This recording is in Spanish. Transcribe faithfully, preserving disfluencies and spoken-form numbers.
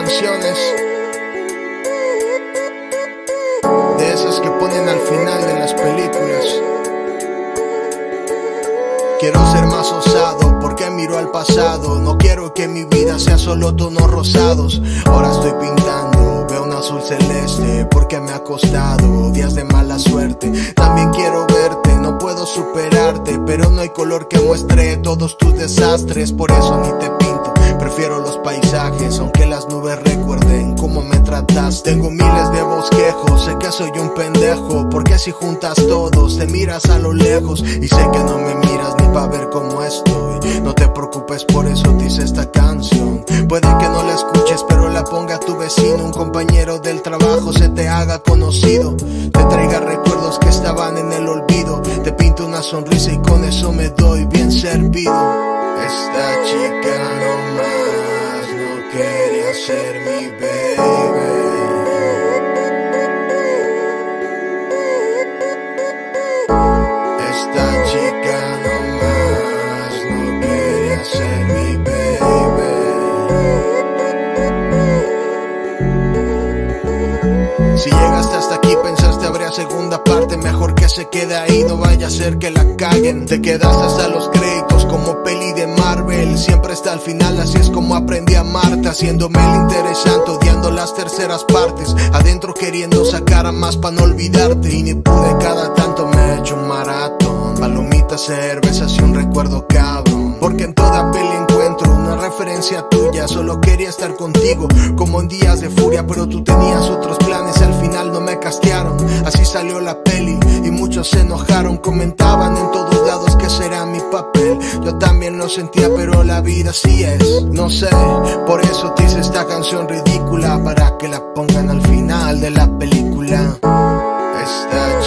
canciones de esas que ponen al final de las películas. Quiero ser más osado porque miro al pasado. No quiero que mi vida sea solo tonos rosados. Ahora estoy pintando, veo un azul celeste porque me ha costado días de mala suerte. También quiero verte, no puedo superarte, pero no hay color que muestre todos tus desastres. Por eso ni te pinto, prefiero los paisajes, aunque las nubes recuerden cómo me tratas. Tengo miles de bosquejos, sé que soy un pendejo, porque si juntas todos te miras a lo lejos. Y sé que no me miras ni pa' ver cómo estoy. No te preocupes, por eso te hice esta canción. Puede que no la escuches, pero la ponga tu vecino, un compañero del trabajo, se te haga conocido, te traiga recuerdos que estaban en el olvido. Te pinto una sonrisa y con eso me doy bien servido. Esta chica nomás no quería ser mi baby. Esta chica nomás no quería ser mi baby. Si llegaste hasta aquí, pensaste habría segunda parte. Mejor que se quede ahí, no vaya a ser que la caguen. Te quedaste hasta los créditos como peli de Marvel. Siempre está al final, así es como aprendí a amarte. Haciéndome el interesante, odiando las terceras partes. Adentro queriendo sacar a más pa' no olvidarte. Y ni pude, cada tanto me he hecho un maratón. Palomitas, cervezas y un recuerdo cabrón. Porque en toda peli encuentro una referencia tuya. Solo quería estar contigo, como en días de furia, pero tú tenías otros planes y al final no me castearon. Así salió la peli y muchos se enojaron. Comentaban en todos lados que será mi papel. Yo también lo sentía, pero la vida así es. No sé, por eso te hice esta canción ridícula, para que la pongan al final de la película. Esta